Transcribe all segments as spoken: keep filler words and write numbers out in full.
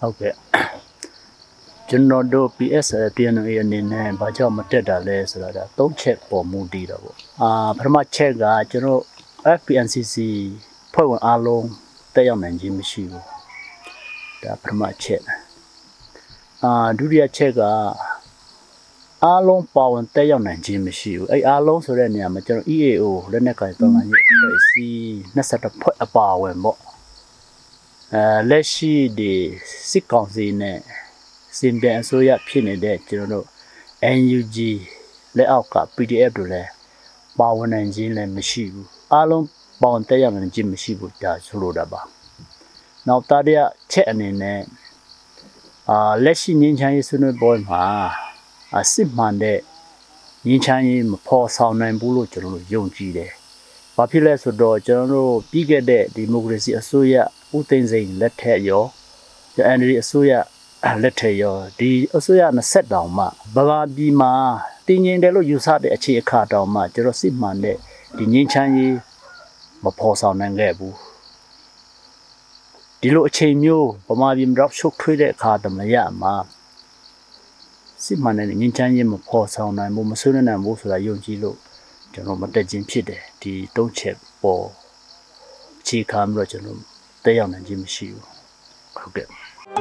Okay. General do P S P N Aအနေနဲ့ဘာကြောင့်မတက်တာလဲဆိုတာဒါသုံးချက်ပေါ်မူတည်တာပေါ့အာပထမချက်ကကျွန်တော် F P N C C ဖွဲ့ဝင်အားလုံးတက်ရောက်နိုင်ခြင်းမရှိဘူးဒါပထမချက်အာဒုတိယချက်ကအားလုံးပါဝင်တက်ရောက်နိုင်ခြင်းမရှိဘူးအဲ့အားလုံးဆိုတဲ့နေရာမှာကျွန်တော် E A O လက်နက်ကိုင်တော်လှန်ရေးအဖွဲ့အစည်းtwenty-oneဖွဲ့အပါဝင်ပေါ့အဲလက်ရှိဒီစစ်ကောင်စီနဲ့စင်ပြန်အစိုးရဖြစ်နေတဲ့ကျွန်တော်တို့ N U G လက်အောက်က P D F တို့လည်းပါဝင်နိုင်ခြင်းလည်းမရှိဘူးအားလုံးပါဝင်တက်ရောက်နိုင်ခြင်းမရှိဘူးဒါဆိုလိုတာပါနောက်တတိယချက်အနေနဲ့အာလက်ရှိငင်းချမ်းရေးဆွေးနွေးပွဲမှာအစစ်မှန်တဲ့ငင်းချမ်းရေးမဖော်ဆောင်နိုင်ဘူးလို့ကျွန်တော်တို့ယုံကြည်တယ်ဘာဖြစ်လဲဆိုတော့ကျွန်တော်တို့ပြီးခဲ့တဲ့ဒီမိုကရေစီအစိုးရဦးသိန်းစိန်လက်ထက်ရော N D အစိုးရလက်ထက်ရောဒီအစိုးရtwentyတောင်မှဗမာပြည်မှာတင်းငင်တယ်လို့ယူဆတဲ့အခြေအခါတောင်မှကျွန်တော်စစ်မှန်တဲ့ဒီငင်းချမ်းရေးမဖော်ဆောင်နိုင်ခဲ့ဘူးဒီလိုအချိန်မျိုးဗမာပြည်မှာရှုပ်ထွေးတဲ့အခါတမရမှာစစ်မှန်တဲ့ငင်းချမ်းရေးမဖော်ဆောင်နိုင်ဘူးမဆွေးနွေးနိုင်ဘူးဆိုတာယုံကြည်လို့ကျွန်တော်မတက်ခြင်းဖြစ်တယ်ဒီသုံးချက်ပေါ်အခြေခံပြီးတော့ကျွန်တော်တက်ရောက်နိုင်ခြင်းမရှိဘူးဟုတ်ကဲ့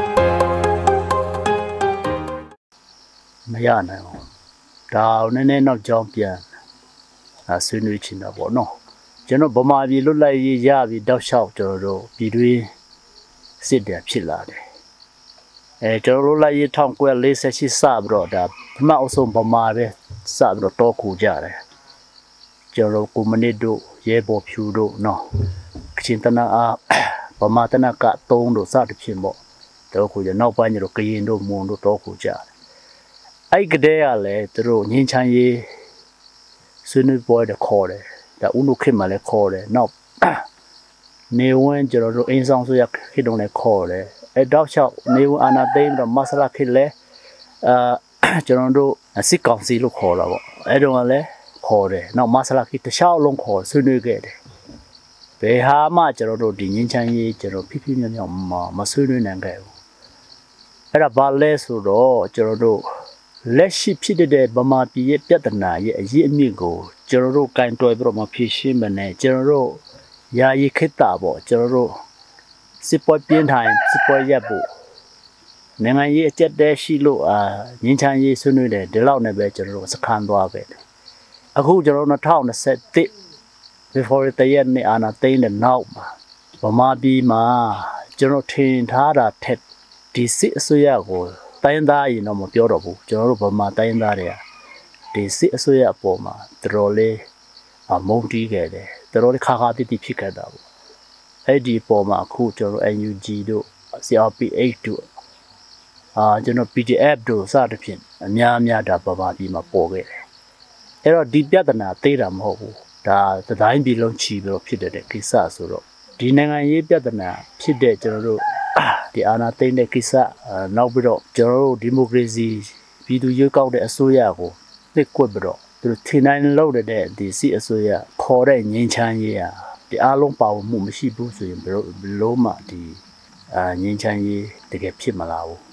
မရနိုင်ဘူးဒါနည်းနည်းတော့ကြောင်းပြန်ဆွေးနွေးချင်တာပေါ့နော်ကျွန်တော်ဗမာပြည်လွတ်လပ်ရေးရပြီးတောက်လျှောက်ကျွန်တော်တို့ပြည်တွင်းစစ်တယ်ဖြစ်လာတယ်အဲကျွန်တော်တို့လိုက်ရone nine four eightစပြီးတော့ဒါပထမအဆုံးဗမာပဲစပြီးတော့တောခုကြတယ်ကျွန်တော်ကွန်မြူနစ်တို့ရဲဘော်ဖြူတို့နော်ကချင်တနအားဗမာတနကthreeတို့စသဖြင့်ပေါ့တောခုကြနောက်ပိုင်းကျတော့ကရင်တို့မွန်တို့တောခုကြတယ်အဲ့ကတည်းကလည်းသူတို့ငင်းချမ်းရေးဆွေးနွေးပွဲတွေခေါ်တယ်ဒါဥနုခေတ်မှာလည်းခေါ်တယ်နောက်နေဝင်ကျွန်တော်တို့အင်းဆောင်ဆိုရခေတ်တုန်းလည်းခေါ်တယ်အဲတောက်လျှောက်နေဝင်အာနာသိမ်းတော့မဆလာခေတ်လည်းအာကျွန်တော်တို့စစ်ကောင်စီလို့ခေါ်တာပေါ့အဲတုန်းကလည်းခေါ်တယ်နောက်မဆလာခေတ်တစ်လျှောက်လုံးခေါ်ဆွေးနွေးခဲ့တယ်ဘယ်ဟာမှကျွန်တော်တို့ဒီငင်းချမ်းရေးကျွန်တော်ဖိဖိမြောက်မြောက်မဆွေးနွေးနိုင်ခဲ့ဘူးအဲ့ဒါဘာလဲဆိုတော့ကျွန်တော်တို့လက်ရှိဖြစ်တဲ့ဗမာပြည်ရဲ့ပြဿနာရဲ့အရေးအမြစ်ကိုကျွန်တော်တို့ကင်တွယ်ပြီးတော့မဖြေရှင်းမနဲ့ကျွန်တော်တို့ယာယီခေတ္တပေါ့ကျွန်တော်တို့စစ်ပွဲပြင်းထိုင်စစ်ပွဲရပ်ဖို့နိုင်ငံရေးအကျက်တဲရှိလို့အာငင်းချမ်းရေးဆွေးနွေးတယ်ဒီလောက်နဲ့ပဲကျွန်တော်တို့စခန်းသွားပဲအခုကျွန်တော်တို့twenty twenty-one before the year နဲ့အာနာသိမ်းတဲ့နောက်မှာဗမာပြည်မှာကျွန်တော်ထင်ထားတာထက်ဒီစစ်အစိုးရကိုတိုင်းသားရင်တော့မပြောတော့ဘူးကျွန်တော်တို့ဗမာတိုင်းသားတွေကဒီစစ်အစိုးရအပေါ်မှာတော်တော်လေးအမုန်းတီးခဲ့တယ်တော်တော်လေးခါခါတိတိဖြစ်ခဲ့တာပေါ့အဲ့ဒီပေါ်မှာအခုကျွန်တော် N U G တို့ C R P H တို့အာကျွန်တော် P D F တို့စသဖြင့်အများအများဒါဗမာပြည်မှာပေါ်ခဲ့တယ်အဲ့တော့ဒီပြဿနာသိတာမဟုတ်ဘူးဒါသတိုင်းပြည်လုံးချီပြီးတော့ဖြစ်တဲ့ကိစ္စဆိုတော့ဒီနိုင်ငံရေးပြဿနာဖြစ်တဲ့ကျွန်တော်တို့ဒီအာဏာသိမ်းတဲ့ကိစ္စနောက်ပြီးတော့ကျွန်တော်တို့ဒီမိုကရေစီပြည်သူ့ရွေးကောက်တဲ့အစိုးရကိုနှိပ်ကွပ်ပြီးတော့သူတို့ထင်နိုင်လို့တဲ့ဒီစစ်အစိုးရခေါ်တဲ့ငင်းချမ်းရေးဟာဒီအားလုံးပါဝင်မှုမရှိဘူးဆိုရင်ဘယ်လိုမှဒီအာငင်းချမ်းရေးတကယ်ဖြစ်မလာဘူး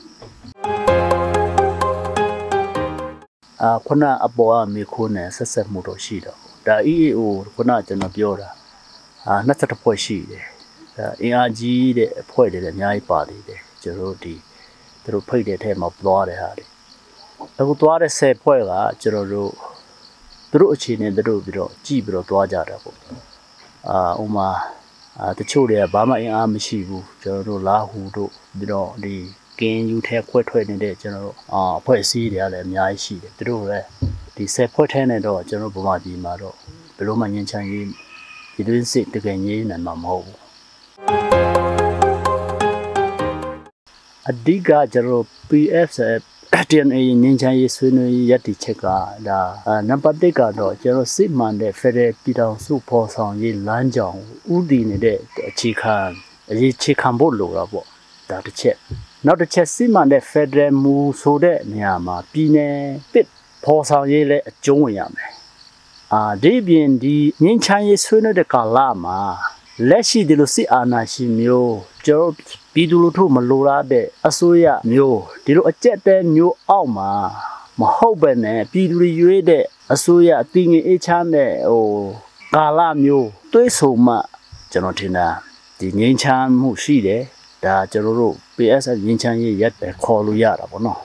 အာခုနအပေါ်အမေခိုးနဲ့ဆက်ဆက်မှုတော့ရှိတော့ဒါ E A O ခုနကျွန်တော်ပြောတာအာtwenty-oneဖွဲ့ရှိတယ်အင်အားကြီးတဲ့အဖွဲ့တွေလည်းအများကြီးပါသေးတယ်ကျွန်တော်တို့ဒီသူတို့ဖိတ်တဲ့ထဲမှာသွားတဲ့ဟာတွေအခုသွားတဲ့tenဖွဲ့ကကျွန်တော်တို့သူတို့အခြေအနေသူတို့ပြီးတော့ကြည့်ပြီးတော့သွားကြတာပေါ့အာဥမာအာတချို့တွေကဘာမှအင်အားမရှိဘူးကျွန်တော်တို့လာဟူတို့ပြီးတော့ဒီကင်းယူထဲခွဲထွက်နေတဲ့ကျွန်တော်တို့အာအဖွဲ့အစည်းတွေကလည်းအများကြီးရှိတယ်သူတို့လည်းဒီtenဖွဲ့ထဲနဲ့တော့ကျွန်တော်ဗမာပြည်မှာတော့ဘယ်လိုမှငင်းချမ်းရေးဒီတွင်းစစ်တကယ်ငြိမ်းနိုင်မှာမဟုတ်ဘူးအဓိကကျွန်တော် P F T N A ငင်းချမ်းရေးဆွေးနွေးရည်တည်ချက်ကဒါနံပါတ်oneကတော့ကျွန်တော်စစ်မှန်တဲ့ Federal ပြည်ထောင်စုဖော်ဆောင်ရေးလမ်းကြောင်းဥတည်နေတဲ့အခြေခံအရေးအခြေခံဖို့လိုတာပေါ့ဒါတစ်ချက်နောက်တစ်ချက်စစ်မှန်တဲ့ Federal မူဆိုတဲ့နေရာမှာပြည်နယ်တစ်ဖော်ဆောင်ရေးလည်းအကျုံးဝင်ရမယ်အာဒီပြင်ဒီငင်းချမ်းရေးဆွေးနွေးတဲ့ကာလမှာလက်ရှိဒီလိုစစ်အာဏာရှင်မျိုးကျွန်တော်ပြည်သူလူထုမလိုလားတဲ့အစိုးရမျိုးဒီလိုအကျက်တဲမျိုးအောက်မှာမဟုတ်ပဲနဲ့ပြည်သူတွေရွေးတဲ့အစိုးရအတင်းငင်အေးချမ်းတဲ့ဟိုကာလမျိုးတွေးဆုံမှကျွန်တော်ထင်တာဒီငင်းချမ်းမှုရှိတယ်ဒါကျွန်တော်တို့ P S S ငင်းချမ်းရေးရက်တယ်ခေါ်လို့ရတာပေါ့နော်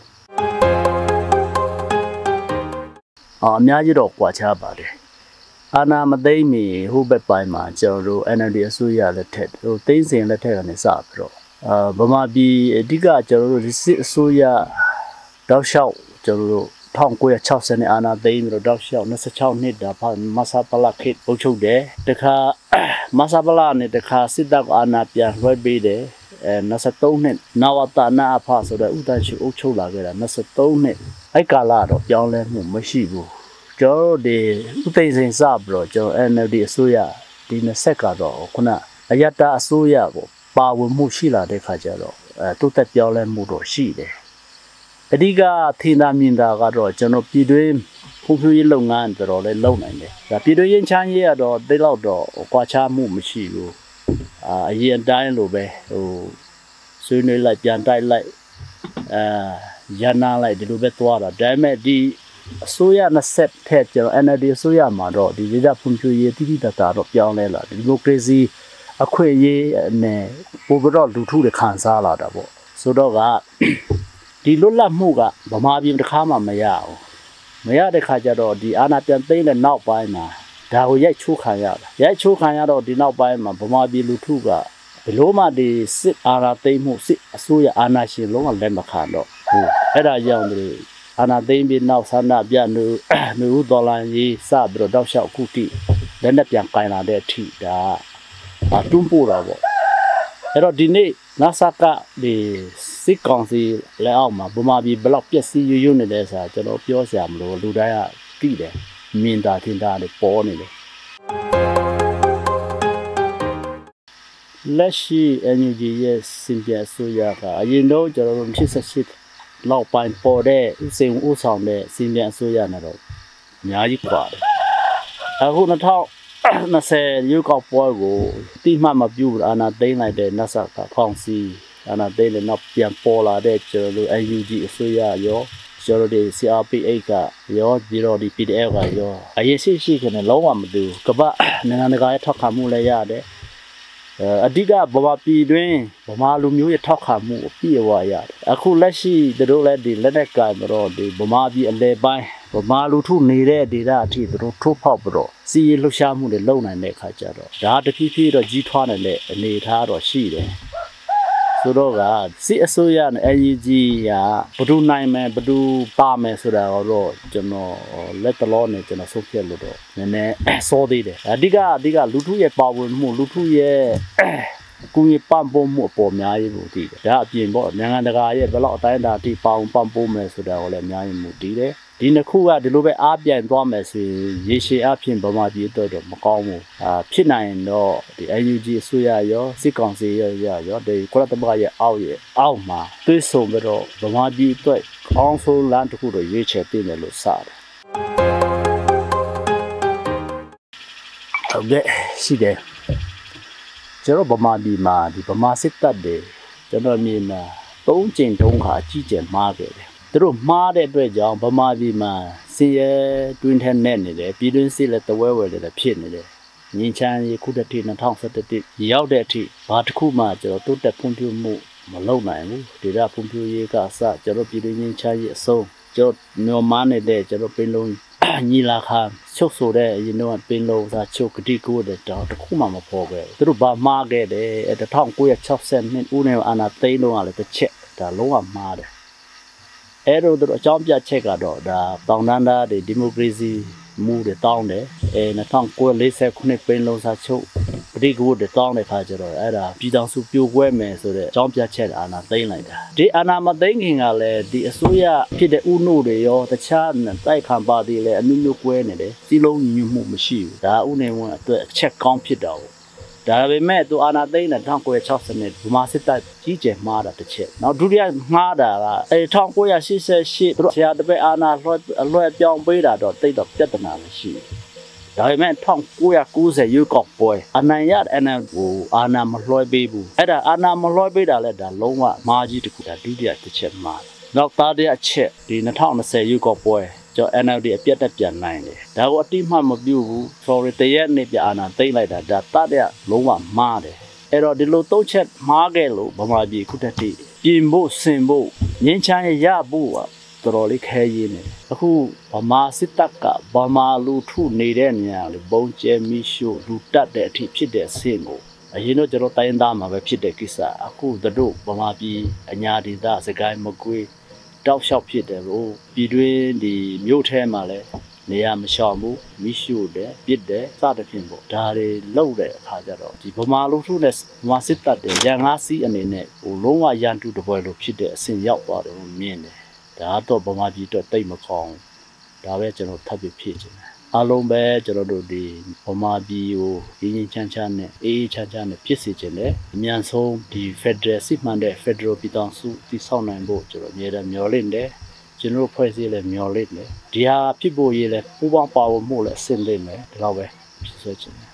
အော်အများကြီးတော့ကြွာချပါတယ်အာနာမသိမ့်မီဟိုဘက်ပိုင်းမှာကျွန်တော်တို့ N L D အစိုးရလက်ထက်ဟိုသိန်းစင်လက်ထက်ကနေစပြီးတော့အာဗမာပြည်အဓိကကျွန်တော်တို့စစ်အစိုးရတောက်လျှောက်ကျွန်တော်တို့၁၉၆၀နဲ့အာနာသိမ့်ပြီးတော့တောက်လျှောက်၂၆နှစ်တာမဆာပလာခေတ်အုပ်ချုပ်တယ်တခါမဆာပလာနဲ့တခါစစ်တပ်အာနာပြန်လွှဲပေးတယ်အဲ၂၃နှစ်နဝတနာအဖဆိုတဲ့ဥဒန်းရှိအုပ်ချုပ်လာခဲ့တာ၂၃နှစ်အဲ့ကာလတော့ပြောင်းလဲမှုမရှိဘူးကျွန်တော်ဒီဥသိမ်းစင်စပြီးတော့ကျွန်တော် N L D အစိုးရဒီနှစ်ဆက်ကတော့ခုနအယတ္တအစိုးရကိုပါဝင်မှုရှိလာတဲ့ခါကျတော့အဲတိုးတက်ပြောင်းလဲမှုတော့ရှိတယ်အဓိကထင်သာမြင်သာကတော့ကျွန်တော်ပြည်တွင်းဖွံ့ဖြိုးရေးလုပ်ငန်းတော်တော်လေးလုပ်နိုင်တယ်ဒါပြည်တွင်းရင်းချမ်းရေးကတော့တိတ်လောက်တော့ကွာခြားမှုမရှိဘူးအာအရင်အတိုင်းလိုပဲဟိုဆွေးနွေးလိုက်ပြန်တိုက်လိုက်အာရန်နာလိုက်ဒီလိုပဲသွားတာဒါပေမဲ့ဒီအစိုးရနှစ်ဆက်ထက်ကျွန်တော် N L D အစိုးရမှာတော့ဒီဒေသဖွံ့ဖြိုးရေးတိတိတတ်တာတော့ပြောင်းလဲလာဒီမိုကရေစီအခွင့်အရေးနဲ့ပိုပြီးတော့လူထုတွေခံစားလာတာပေါ့ဆိုတော့ကဒီလွတ်လပ်မှုကဗမာပြည်တစ်ခါမှမရဘူးမရတဲ့ခါကျတော့ဒီအာဏာပြန်သိမ်းတဲ့နောက်ပိုင်းမှာဒါကိုရိုက်ချိုးခံရတာရိုက်ချိုးခံရတော့ဒီနောက်ပိုင်းမှာဗမာပြည်လူထုကဘယ်လိုမှဒီစစ်အာဏာသိမ်းမှုစစ်အစိုးရအာဏာရှင်လုံးဝလက်မခံတော့ဘူးအဲ့ဒါကြောင့်ဒီအာဏာသိမ်းပြီးနောက်ဆန္ဒပြနေနေဦးတော်လိုင်းရေးစပြီးတော့တောက်လျှောက်ခုတိလက်နဲ့ပြန်ကင်လာတဲ့အထိဒါတွန်းပို့တာပေါ့အဲ့တော့ဒီနေ့နာဆာကဒီစစ်ကောင်စီလက်အောက်မှာဗမာပြည်ဘလောက်ပျက်စီးရွရွနေလဲဆိုတာကျွန်တော်ပြောစရာမလိုလူတိုင်းကသိတယ်မြင်တာထင်တာတွေပေါ်နေတယ်လက်ရှိ N U G ရဲ့စင်ပြဆိုရကအရင်တော့ကျွန်တော်တို့ဖြစ်ဆက်ရှိလောက်ပိုင်းပေါ်တဲ့ဥစဉ်ဥဆောင်တဲ့စင်ပြအစိုးရနဲ့တော့အများကြီးกว่าတယ်အခု၂၀၂၀ရုပ်ကောက်ပွဲကိုတိမှမပြုဘူးအာနာသိမ့်လိုက်တဲ့နတ်ဆာကဖောင်စီအာနာသိမ့်လည်းနောက်ပြန်ပေါ်လာတဲ့ကျွန်တော်တို့ N U G အစိုးရရောကျွန်တော်တို့ C R P H ကရောပြီးတော့ဒီ P D F ကရောအရင်ရှိရှိကနေလုံးဝမတူကပနိုင်ငံတကာရဲ့ထောက်ခံမှုလည်းရတယ်အဓိကဗမာပြည်တွင်ဗမာလူမျိုးရဲ့ထောက်ခံမှုအပြည့်အဝရတယ်အခုလက်ရှိတို့လည်းဒီလက်နက်ကင်တော့ဒီဗမာပြည်အလဲပိုင်းဗမာလူထုနေတဲ့ဒေသအထိတို့ထိုးဖောက်ပြီးတော့စီးလှုပ်ရှားမှုတွေလုပ်နိုင်တဲ့အခါကျတော့ဒါတဖြည်းဖြည်းတော့ကြီးထွားနေတဲ့အနေအထားတော့ရှိတယ်ဆိုတော့ကစစ်အစိုးရနဲ့ N U G ကဘဒူနိုင်မယ်ဘဒူပါမယ်ဆိုတာတော့ကျွန်တော်လက်တလောနဲ့ကျွန်တော်ဆုံးဖြတ်လို့တော့နည်းနည်းစောသေးတယ်အဓိကအဓိကလူထုရဲ့ပါဝင်မှုလူထုရဲ့ကိုယ်ပံ့ပိုးမှုအပေါ်အများကြီးကိုတည်တယ်ဒါအပြင်ပေါ့နိုင်ငံတကာရဲ့ဘယ်လောက်အတိုင်းအတာအထိပေါင်ပံ့ပိုးမယ်ဆိုတာကိုလည်းအများကြီးမှုတည်တယ်ဒီနှစ်ခုကဒီလိုပဲအားပြိုင်သွားမယ်ဆိုရင်ရေရှည်အဖြစ်ဗမာပြည်အတွက်တော့မကောင်းဘူးအာဖြစ်နိုင်တော့ဒီ N U G အစိုးရရောစစ်ကောင်စီရောရောဒီကုလသမဂ္ဂရဲ့အောက်ရဲ့အောက်မှာသွေးဆုံပြီးတော့ဗမာပြည်အတွက်ကောင်းဆုံးလမ်းတစ်ခုတော့ရွေးချယ်ပေးမယ်လို့စတယ်ဟုတ်ကဲ့ရှိတယ်ကျွန်တော်ဗမာပြည်မှာဒီဗမာစစ်တပ်တွေကျွန်တော်မြင်တာသုံးကျင်တုံးခါအကြီးကျယ်မှားခဲ့တယ်သူတို့မှားတဲ့အတွက်ကြောင့်ဗမာပြည်မှာစီရဲတွင်းထဲနဲ့နေတယ်ပြည်တွင်းစစ်လည်းတဝဲဝဲလည်းဖြစ်နေတယ်ငင်းချမ်းရေခုတစ်ထိ၂၀၁၁ရောက်တဲ့အထိဘာတစ်ခုမှကျွန်တော်တိုးတက်ဖွံ့ဖြိုးမှုမလုပ်နိုင်ဘူးဒေသဖွံ့ဖြိုးရေးကအစကျွန်တော်ပြည်တွင်းငင်းချမ်းရေအဆုံးကျွန်တော်မျောမှန်းနေတဲ့ကျွန်တော်ပင်လုံးညီလာခံချုပ်ဆိုတဲ့အရင်တော့ပင်လုံးသာချုပ်ကတိကိုတဲ့တော့တစ်ခုမှမပေါ်ခဲ့ဘူးသူတို့ဘာမှားခဲ့တယ်၁၉၆၂ဦးနဲ့အာနာသိန်းလုံးကလည်းတစ်ချက်ဒါလုံးဝမှားတယ်အဲ့တော့တို့အကြောင်းပြချက်ကတော့ဒါတောင်တန်းသားတွေဒီမိုကရေစီမှုတွေတောင်းတယ်အဲ၂၉၄၉ပင်လုံးစာချုပ်ပဋိကဝတ်တွေတောင်းတဲ့ခါကျတော့အဲ့ဒါပြည်ထောင်စုပြိုကွဲမယ်ဆိုတဲ့အကြောင်းပြချက်အာဏာသိမ်းလိုက်တာဒီအာဏာမသိမ်းခင်ကလည်းဒီအစိုးရဖြစ်တဲ့ဥနှုတွေရောတခြားတိုက်ခံပါတီလည်းအမျိုးမျိုးကွဲနေတယ်စီလုံးညီညွတ်မှုမရှိဘူးဒါဥနေဝန်အတွက်အချက်ကောင်းဖြစ်တာပေါ့ဒါပေမဲ့သူအာဏာသိမ်းတဲ့၁၉၆၀နှစ်ဗမာစစ်တပ်ကြီးကျယ်မှားတာတစ်ချက်နောက်ဒုတိယမှားတာကအဲ၁၉၈၈သူတို့ဆရာတပည့်အာဏာလွှဲလွှဲပြောင်းပေးတာတော့တိတ်တော့ပြဿနာမရှိဘူးဒဒါပေမဲ့one nine nine zeroရွေးကောက်ပွဲအနိုင်ရ N L D ကိုအာဏာမလွှဲပေးဘူးအဲ့ဒါအာဏာမလွှဲပေးတာလဲဒါလုံးဝမာကြီးတစ်ခုဒါဒုတိယတစ်ချက်မှာနောက်သားတဲ့အချက်ဒီtwenty twentyရွေးကောက်ပွဲကျော် N L D အပြတ်တက်ပြန်နိုင်တယ်ဒါကိုအတိမတ်မပြုတ်ဘူး sorry တရက်နေ့ပြအာဏာသိမ်းလိုက်တာဒါသားတဲ့လုံးဝမှားတယ်အဲ့တော့ဒီလိုသုံးချက်မှားခဲ့လို့ဗမာပြည်ခုတက်တိပြင်ဖို့ဆင်ဖို့ငင်းချမ်းရဖို့တော်တော်လေးခဲရင်းနေအခုဗမာစစ်တပ်ကဗမာလူထုနေတဲ့နေရာလေဘုံကျဲမီရှို့လူတက်တဲ့အထိဖြစ်တဲ့အဆင့်ကိုအရင်တော့ကျွန်တော်တိုင်းသားမှာပဲဖြစ်တဲ့ကိစ္စအခုတို့ဗမာပြည်အညာဒေသစကိုင်းမကွေးတောက်လျှောက်ဖြစ်တယ်လို့ပြည်တွင်းဒီမြို့ထဲမှာလဲနေရာမရှောင်ဘူးမီရှို့တယ်ပြစ်တယ်စသဖြင့်ပေါ့ဒါတွေလောက်တဲ့အခါကျတော့ဒီဗမာလူထုနဲ့ဗမာစစ်တပ်တွေရန်ငါးစီးအနေနဲ့ဟိုလုံးဝရန်တူတပွဲလို့ဖြစ်တဲ့အဆင့်ရောက်သွားတယ်လို့မြင်တယ်ဒါတော့ဗမာပြည်အတွက်တိတ်မကောင်းဒါပဲကျွန်တော်ထပ်ပြီးဖြည့်ချင်တယ်အားလုံးပဲကျွန်တော်တို့ဒီဗမာပြည်ကိုရင်းရင်းချမ်းချမ်းနဲ့အေးအေးချမ်းချမ်းနဲ့ဖြစ်စေချင်တယ်အမြန်ဆုံးဒီ Federal စစ်မှန်တဲ့ Federal ပြည်ထောင်စုတည်ဆောက်နိုင်ဖို့ကျွန်တော်အများနဲ့မျှော်လင့်တယ်ကျွန်တော်ဖွဲ့စည်းလဲမျှော်လင့်တယ်ဒီဟာဖြစ်ဖို့ရေးလဲပူးပေါင်းပါဝင်မှုလဲအဆင့်လေးမယ်ဒါတော့ပဲဖြစ်စေချင်တယ်